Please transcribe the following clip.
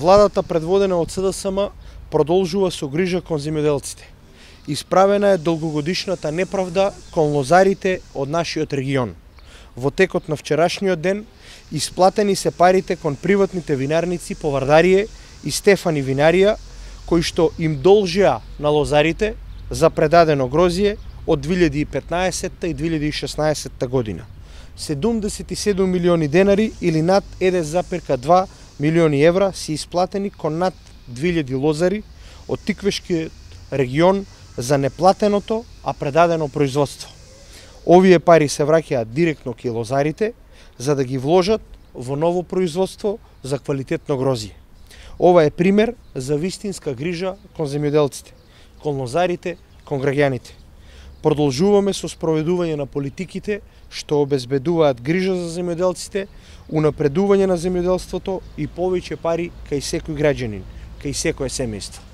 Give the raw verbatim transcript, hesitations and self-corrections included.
Владата предводена од С Д С М продолжува со грижа кон земјоделците. Исправена е долгогодишната неправда кон лозарите од нашиот регион. Во текот на вчерашниот ден исплатени се парите кон приватните винарници Повардарие и Стефани Винарија, кои што им должеа на лозарите за предадено грозје од две илјади и петнаесетта и две илјади и шеснаесетта година. седумдесет и седум милиони денари или над еден зарез два милиони евра се исплатени кон над две илјади лозари од Тиквешкиот регион за неплатеното, а предадено производство. Овие пари се враќаат директно кај лозарите за да ги вложат во ново производство за квалитетно грозје. Ова е пример за вистинска грижа кон земјоделците, кон лозарите, кон граѓаните. Продолжуваме со спроведување на политиките што обезбедуваат грижа за земјоделците, унапредување на земјоделството и повеќе пари кај секој граѓанин, кај секое семејство.